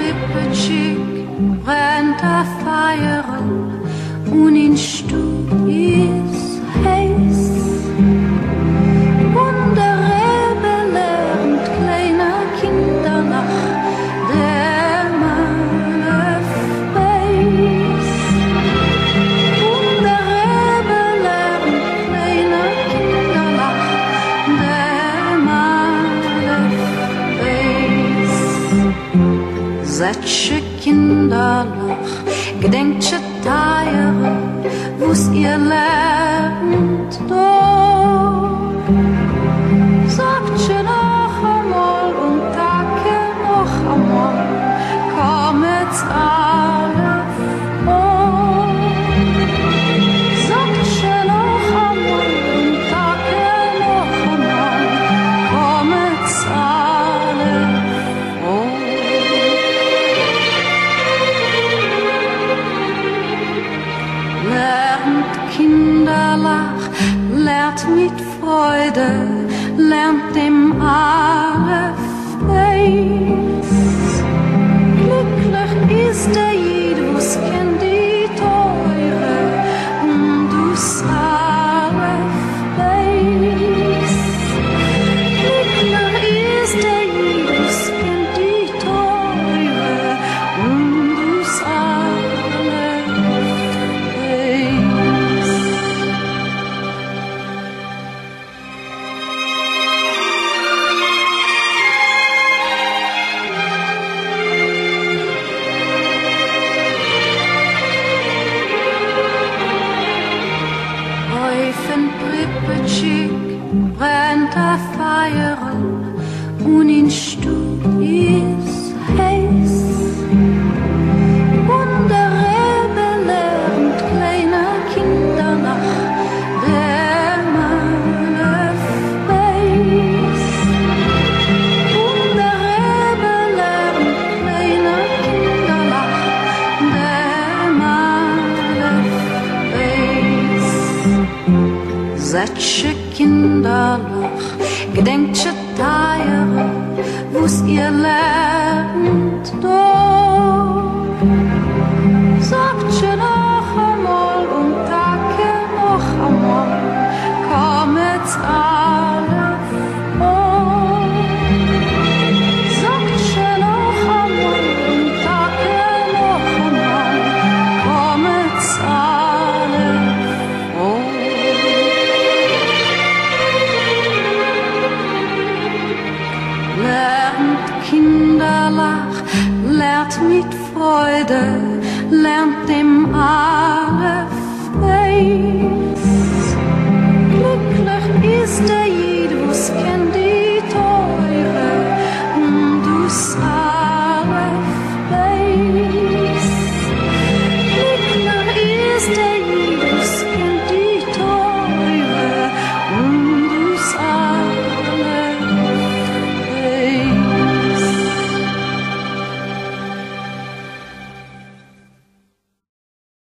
Pripyatschik brennt a Feier und in Stub ist heiß. Und der Rebbe lernt kleiner Kinder nach der Malef weiß. Und der Rebbe lernt kleiner Kinder nach der Malef weiß. Setsche Kinderlach, gedenksche Teiere, wo's ihr lernt dort. Sagt schon noch einmal und Tage noch einmal, kommet's alle vor. Sagt schon noch einmal und Tage noch einmal, kommet's alle vor. Lernt Kinderlach, lernt mit Freude, lernt dem Alef weiß. Glücklich ist der Jid, wo's kennt die Teure und du's Alef weiß. Glücklich ist der Jid, wo's kennt die Teure und du's Alef weiß. Auf Pripyatschik brennt a Feier und in Stub ist heiß. Und der Rebbe lernt kleiner Kinder nach der Malef weiß. Und der Rebbe lernt kleiner Kinder nach der Malef weiß. Setsche Kinderlach, gedenksche Teiere, wo's ihr lernt dort. Sagt schon noch einmal und Tage noch einmal, kommet's alle vor. Sagt schon noch einmal und Tage noch einmal, kommet's alle vor. Lernt Kinderlach, lernt mit Freude, lernt dem Alef weiß.